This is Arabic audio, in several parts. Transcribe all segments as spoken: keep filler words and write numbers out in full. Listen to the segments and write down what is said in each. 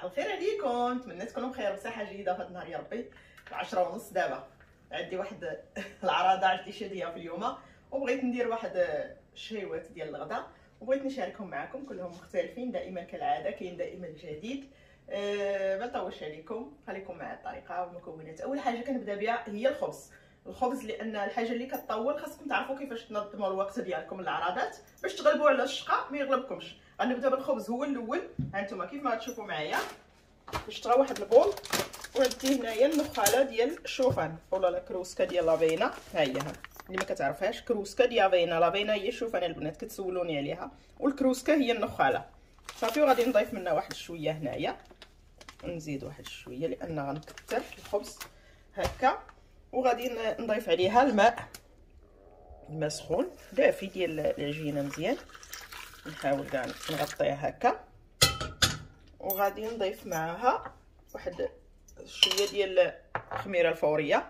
صباح الخير عليكم، نتمنى تكونوا بخير وبصحه جيده في هذا النهار يا ربي. عشرة ونص دابا عندي واحد العراضه عندي شاديه في اليوم، وبغيت ندير واحد الشهيوات ديال الغداء وبغيت نشاركهم معكم. كلهم مختلفين دائما كالعاده، كاين دائما جديد. أه ما نطولش عليكم، خليكم مع الطريقه والمكونات. اول حاجه كنبدا بها هي الخبز. الخبز لان الحاجه اللي كتطول خاصكم تعرفوا كيفاش تنظموا الوقت ديالكم للعراضات باش تغلبوا على الشقه ما يغلبكمش. غنبدا بالخبز هو الاول. ها انتم كيف ما غتشوفوا معايا باش تغا واحد البول، وعندي هنايا النخاله ديال الشوفان ولا لا كروسكا ديال لافينا. ها هي ها اللي ما كتعرفهاش، كروسكا ديال لافينا. لافينا هي الشوفان البنات كتسولوني عليها، والكروسكا هي النخاله. صافي وغادي نضيف منها واحد شويه هنايا، نزيد واحد شويه لان غنكثر الخبز هكا. وغادي نضيف عليها الماء، الماء سخون دافي ديال العجينه مزيان. نحاول كاع نغطيها هكا، وغادي نضيف معاها واحد شويه ديال الخميره الفوريه.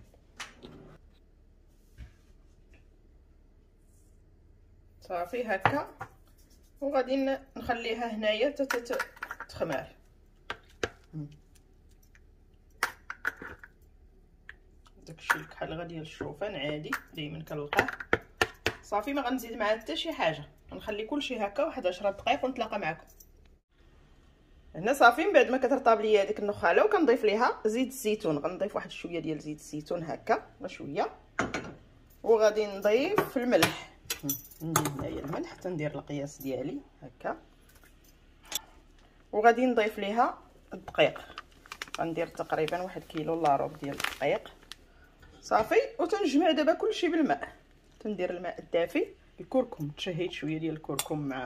صافي هكا، وغادي نخليها هنايا تتخمر. داكشي الكحل ديال الشوفان عادي دائما كنلقاه. صافي ما غنزيد معاه حتى شي حاجه، غنخلي كلشي هكا واحد عشرة دقائق ونتلاقى معكم. هنا صافي من بعد ما كترطاب ليا هذيك النخاله وكنضيف ليها زيت الزيتون. غنضيف واحد شويه ديال زيت الزيتون هكا شويه، وغادي نضيف الملح. ندير هنايا الملح حتى ندير القياس ديالي هكا، وغادي نضيف ليها الدقيق. غندير تقريبا واحد كيلو الا ربع ديال الدقيق. صافي وتنجمع دابا كلشي بالماء. تندير الماء الدافي، الكركم تشهيت شويه ديال الكركم مع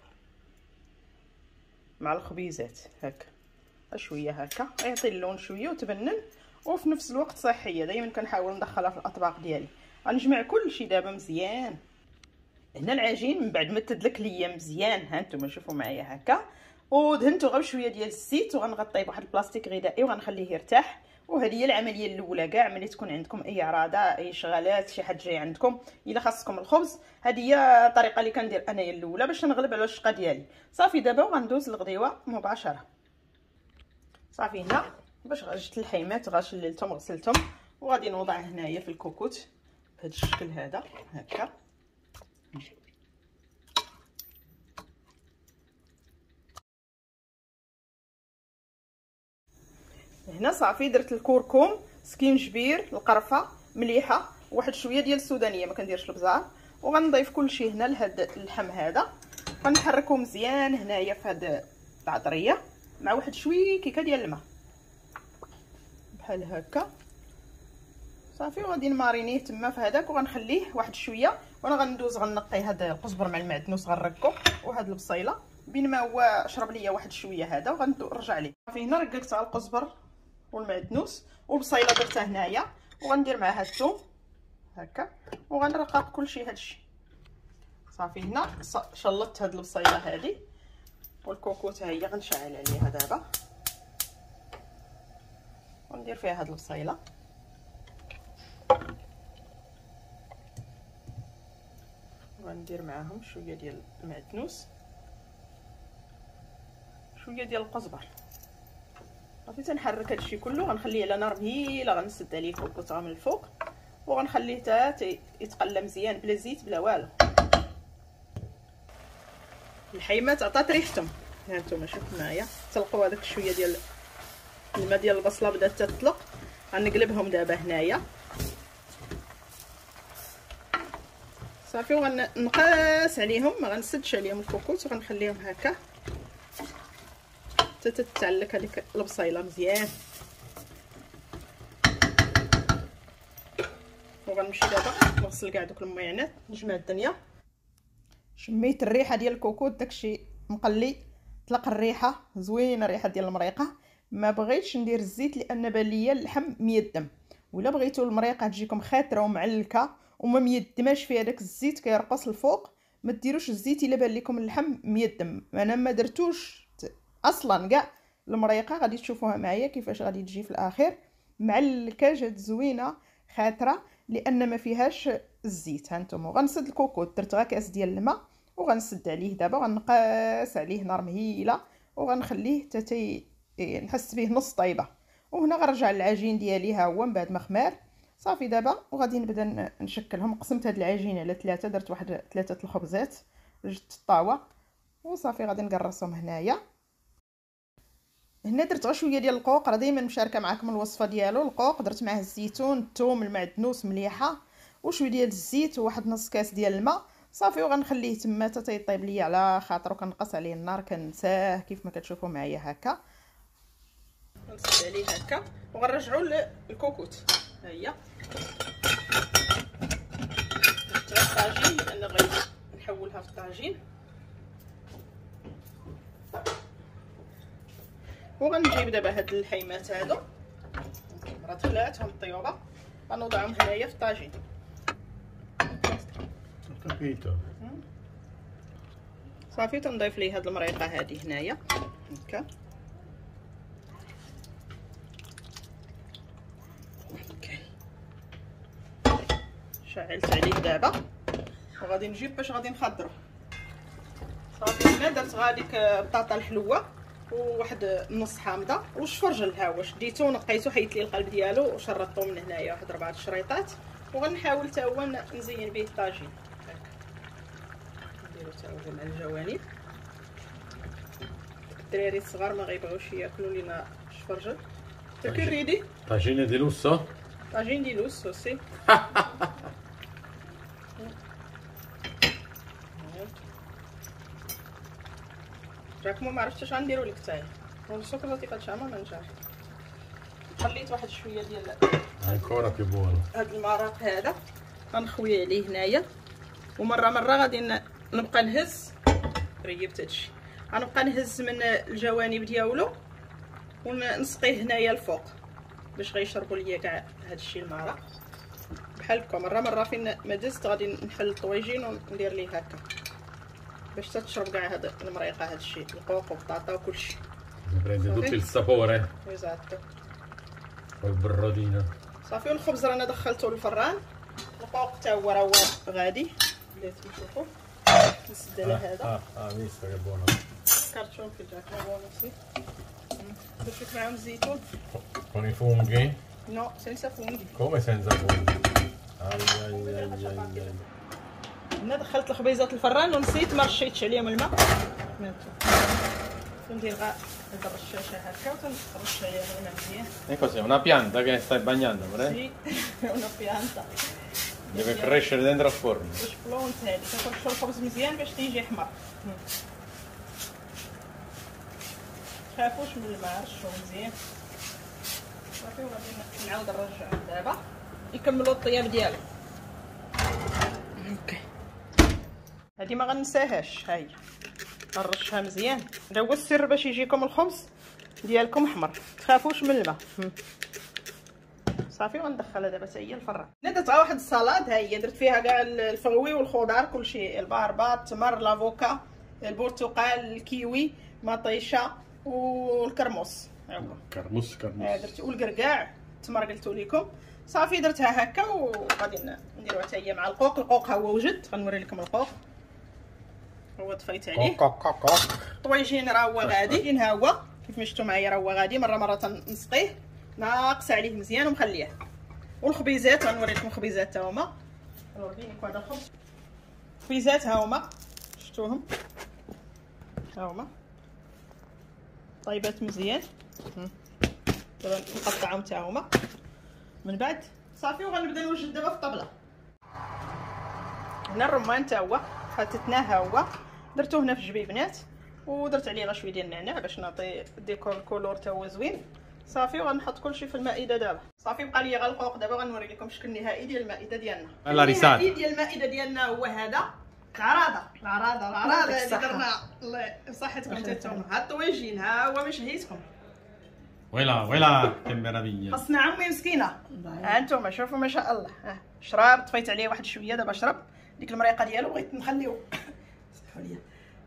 مع الخبيزات هكا شويه هكا، يعطي اللون شويه وتبنن، وفي نفس الوقت صحيه. دائما كنحاول ندخلها في الاطباق ديالي. غنجمع كلشي دابا مزيان. هنا العجين من بعد ما تدلك ليا مزيان، ها نتوما شوفوا معايا هكا، ودهنته غير بشويه ديال الزيت، وغنغطيه بواحد البلاستيك غذائي وغنخليه يرتاح. وهذه هي العمليه الاولى. كاع ملي تكون عندكم اي عراضه، اي شغالات، شي حد جاي عندكم الا خاصكم الخبز، هذه هي الطريقه اللي كندير انايا الاولى باش نغلب على الشقه ديالي. صافي دابا وغندوز للغديوه مباشره. صافي هنا باش جبت الحيمات غشللتهم غسلتهم، وغادي نوضع هنايا في الكوكوت بهذا الشكل هذا هكا. هنا صافي درت الكركم، سكينجبير، القرفه، مليحه، واحد شويه ديال السودانيه، ما كنديرش البزار. وغنضيف كلشي هنا لهاد اللحم هذا. غنحركو مزيان هنايا في هاد العطريه مع واحد شويه كيكه ديال الماء بحال هكا. صافي وغادي نمارينيه تما في هذاك، وغنخليه واحد شويه. وانا غندوز غنقي هذا القزبر مع المعدنوس غنركو، وهاد البصيله بين ما هو شرب ليا واحد شويه هذا وغنرجع ليه. صافي هنا رققت على القزبر والمعدنوس والبصيله درتها هنايا، وغندير معها الثوم هكا، وغنرقق كلشي هادشي. صافي هنا شلطت هاد البصيله هادي والكوكوت، ها هي غنشعل عليها دابا وندير فيها هاد البصيله. وغندير معاهم شويه ديال المعدنوس، شويه ديال القزبر. صافي تنحرك هادشي كله. غنخليه على نار مهيله، غنسد عليه الكوكوط من الفوق، وغنخليه حتى يتقلى مزيان بلا زيت بلا والو. الحيمات عطات ريحتهم، ها نتوما شوفوا معايا. تلقوا هذاك شويه ديال الماء ديال البصله بدات تطلق. غنقلبهم دابا هنايا. صافي وغنقاس عليهم، ما غنسدش عليهم الكوكوط، وغنخليهم هكا حتى تتعلك هذيك البصيله مزيان. وغنمشي دابا نغسل كاع دوك المعينات، نجمع الدنيا. شميت الريحه ديال الكوكوط، داكشي مقلي، طلق الريحه زوينه، الريحه ديال المريقه. ما بغيتش ندير الزيت لان بان ليا اللحم ميدم، ولا بغيتو المريقه تجيكم خاتره ومعلكه وما ميدماش فيها داك الزيت كيرقص الفوق، ما ديروش الزيت الا بان لكم اللحم ميدم. انا ما درتوش اصلا كاع المريقه، غادي تشوفوها معايا كيفاش غادي تجي في الاخير معلكه، جات زوينه خاتره لان ما فيهاش الزيت. ها نتوما غنسد الكوكوط، درت غير كاس ديال الماء وغنسد عليه دابا، وغنقاس عليه نار مهيله، وغنخليه حتى نحس به نص طيبه. وهنا غنرجع للعجين ديالي ها هو من بعد ما خمار صافي. دابا وغادي نبدا نشكلهم. قسمت هاد العجين على ثلاثه، درت واحد ثلاثه الخبزات جبت الطاوه وصافي غادي نقرصهم هنايا. هنا درت غير شويه ديال القوق، راه دائما مشاركه معكم الوصفه ديالو. القوق درت معاه الزيتون، الثوم، المعدنوس، مليحه وشويه ديال الزيت وواحد نص كاس ديال الماء صافي. وغنخليه تما حتى تيطيب ليا على خاطر، وكنقص عليه النار كنساه كيف ما كتشوفوا معايا هكا. غنسد عليه هكا وغنرجعوا للكوكوت. ها هي درت الطاجين لان بغيت نحولها في الطاجين. وغنجيب دابا هاد الحيمات هادو راه خلعتهم الطيوبه غنوضعهم هنايا في الطاجين. صافي تنضيف ليه هاد المريقه هادي هنايا هكا. شعلت عليه دابا وغادي نجيب باش غادي نخضرو. صافي هنا درت غاديك بطاطا الحلوه وواحد نص حامضه وشفرجل. ها هو شديتو ونقيتو، حيت ليه القلب ديالو وشرطو من هنايا واحد ربعه الشريطات. وغنحاول حتى هو نزين به الطاجين هكا. نديرو حتى هو مع الجوانب. الدراري الصغار ما غيبغيوش ياكلوا لينا شفرجل. تكريدي طاجين دي لوسو، طاجين دي لوسو سي. راكم ما عرفتش اش غنديروا لك حتى والسكر زاتي كتشامل ما نجاح. خليت واحد شويه ديال هاي كوره كيبولا هاد المرق هذا غنخوي عليه هنايا. ومره مره غادي نبقى نهز. ريبت هادشي غنبقى نهز من الجوانب ديالو ونسقيه هنايا الفوق باش غيشربوا ليا كاع هادشي المرق بحال هكا. مره مره فين ما دزت غادي نحل الطويجين وندير ليه هكا باش تشرب كاع هاد المريقه هادشي القوق والبطاطا وكلشي. بريندي دوتي السابوري ايزاتو والبرودينا صافي. والخبز رانا دخلته للفران. القوق حتى هو راه بغادي بديت نشوفو. نسد على هذا اه اه ميسا بونا كارتون في جاك بونسي. درت معاهم الزيتون. con i funghi? No, senza funghi. Come senza funghi? Ai ai ai ai ai. هنا دخلت الخبيزات الفران ونسيت ما رشيتش عليهم الماء. ندير غير هاد الرشاشه هكا وتنرش عليها الماء مزيان. E cos'è? Una pianta che stai bagnando, vero? Sì, è una pianta. Deve crescere dentro al forno. باش بلونت هادي كنرشو الخبز مزيان باش تيجي احمر. متخافوش من الماء، رشوه مزيان صافي. وغادي نعاود نرجعو دابا يكملوا الطياب ديالو. اوكي هادي ما غنساهاش، ها هي غنرشها مزيان. هذا هو السر باش يجيكم الخبز ديالكم احمر، تخافوش من الماء. صافي وندخلها دابا حتى هي الفران. هنا درت واحد السلطه، ها هي درت فيها كاع الفروي والخضار كلشي، الباربا، التمر، لافوكا، البرتقال، الكيوي، مطيشه والكرموس. ها هو كرموس كرموس درت والكركاع التمر قلتو لكم. صافي درتها هكا وغادي نديروها حتى هي مع القوق. القوق ها هو وجد، غنوري لكم القوق هو طفيت عليه. الطويجين راه هو غادي، ها هو كيف ما شفتوا معايا راه هو غادي. مره مره تنسقيه ناقص عليه مزيان ومخليه. والخبيزات غنوري لكم الخبيزات حتى هما. نوريكم هذا الخبز. الخبيزات ها هما شفتوهم، ها هما طيبات مزيان. دابا نقطعهم حتى هما من بعد صافي. وغنبدا نوجد دابا في الطبله. هنا الرمان حتى هو خاتتناه، ها هو درتو هنا في الجبيبنات ودرت عليه غير شويه ديال النعناع باش نعطي ديكور كولور حتى هو زوين. صافي وغنحط كلشي في المائده دابا. صافي بقى لي غير القوق. دابا غنوري لكم الشكل النهائي ديال المائده ديالنا. النهائي ديال المائده ديالنا هو هذا. العراضه العراضه العراضه اللي درنا الله بصحتكم انتم. ها الطويجين ها هو باش نهيتكم. ويلا ويلا كي ميرافيا. خصنا عمي مسكينه. ها انتم شوفوا ما شاء الله. ها شراب طفيت عليه واحد شويه دابا شرب ديك المريقه ديالو. بغيت نخليو سمحوا لي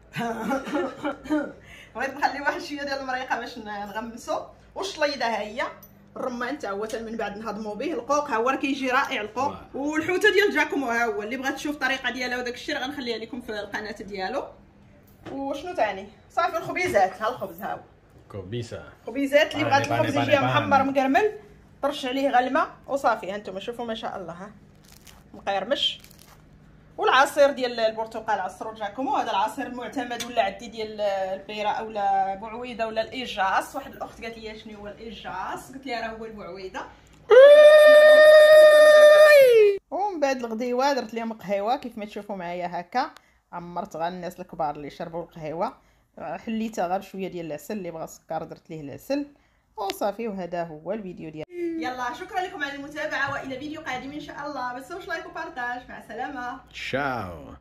بغيت نخلي واحد شويه ديال المريقه باش نغمسو. والشليضه ها هي. الرمان حتى هو من بعد نهضموا به. القوق ها هو راه كيجي رائع القوق. والحوته ديال جاكومو ها هو اللي بغات تشوف الطريقه ديالها وداك الشيء راه غنخليها لكم في القناه ديالو. وشنو ثاني؟ صافي الخبيزات ها الخبز ها هو كوبيسه خبيزات اللي باني- بغات باني- الخبز باني- يجي باني. محمر مقرمل، طرش عليه غير الماء وصافي. ها انتم شوفوا ما شاء الله، ها مقرمش. والعصير ديال البرتقال عصروا جاكم، وهذا العصير المعتمد ولا عندي ديال البيره اولا بوعويده ولا الايجاص. واحد الاخت قالت لي شنو هو الايجاص، قلت لها راه هو البوعويده. ومن بعد الغديوه درت لهم قهيوه كيف ما تشوفوا معايا هكا، عمرت غير الناس الكبار اللي شربوا القهيوه، حليتها غير بشويه ديال العسل، اللي بغى السكر درت ليه العسل وصافي. وهذا هو الفيديو ديال يلا. شكرا لكم على المتابعه، والى فيديو قادم ان شاء الله. ما تنسوش لايك وبارطاج. مع السلامه. تشاو.